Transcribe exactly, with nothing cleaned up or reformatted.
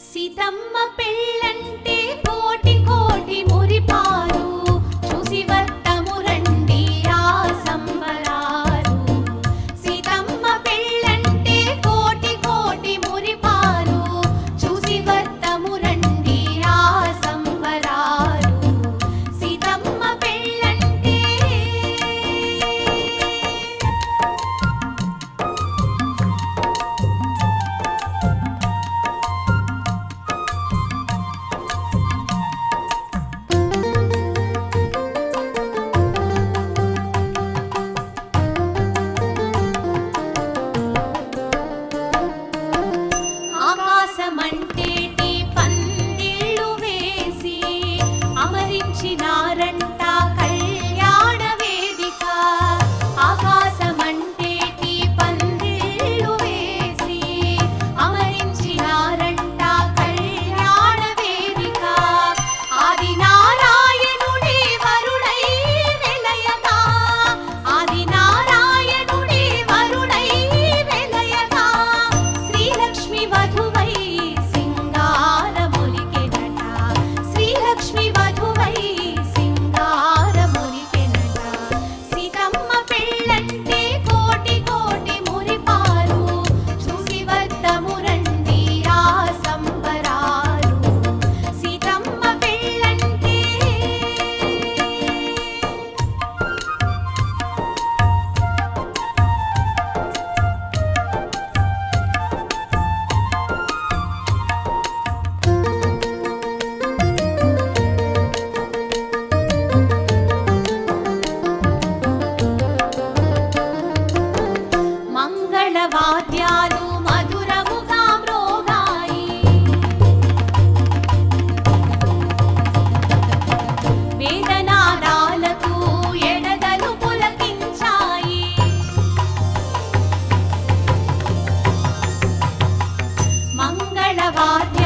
సీతమ్మ పెళ్ళంటే కోటి కోటి మురిపాలు చూసి వద్దము రండి ఆ సంబరాలు. సీతమ్మ పెళ్ళంటే కోటి కోటి మురిపాలు చూసి వద్దము రండి ఆ సంబరాలు. సీతమ్మ పెళ్ళంటే ఆకాశమంటేటి పందిళ్ళు వేసి అమరించినారంట కళ్యాణ వేదిక. ఆకాశమంటేటి పందిళ్ళు వేసి అమరించినారంట కళ్యాణ వేదిక. ఆది నారాయణుడి వరుడై వెలయగా, ఆది నారాయణుడి వరుడై వెలయగా శ్రీలక్ష్మి వధువై సింగారములికెనట. శ్రీలక్ష్మి వధువై సింగారములికెనట. సీతమ్మ పెళ్ళంటే కోటి కోటి మురిపాలు చూసి వద్దము రండి ఆ సంబరాలు. సీతమ్మ పెళ్ళంటే మంగళవాద్యాలు మధురముగా మ్రోగాయి. వేదనాదాలకు ఎడదలు పులకించాయి. మంగళవాద్యాలు